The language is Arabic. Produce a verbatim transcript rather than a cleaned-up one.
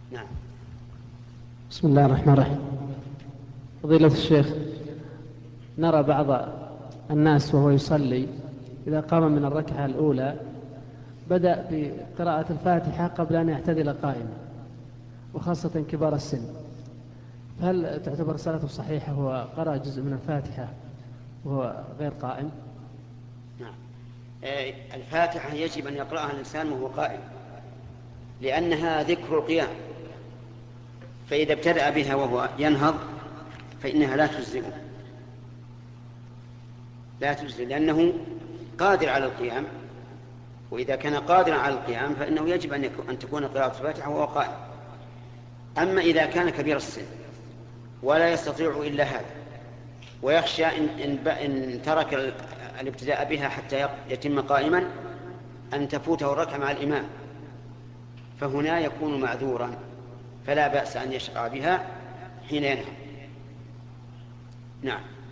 نعم. بسم الله الرحمن الرحيم. فضيلة الشيخ، نرى بعض الناس وهو يصلي إذا قام من الركعة الأولى بدأ بقراءة الفاتحة قبل أن يعتدل قائما، وخاصة كبار السن، هل تعتبر صلاته صحيحة وهو قرأ جزء من الفاتحة وهو غير قائم؟ نعم. الفاتحة يجب أن يقرأها الإنسان وهو قائم، لأنها ذكر القيام، فإذا ابتدأ بها وهو ينهض فإنها لا تجزئه، لا تجزئ، لأنه قادر على القيام، وإذا كان قادرا على القيام فإنه يجب أن تكون قراءة الفاتحة وهو قائم. أما إذا كان كبير السن ولا يستطيع إلا هذا، ويخشى إن, إن ترك الابتداء بها حتى يتم قائما أن تفوته الركعة مع الإمام، فهنا يكون معذورا، فلا بأس أن يشرع بها حين ينهض. نعم.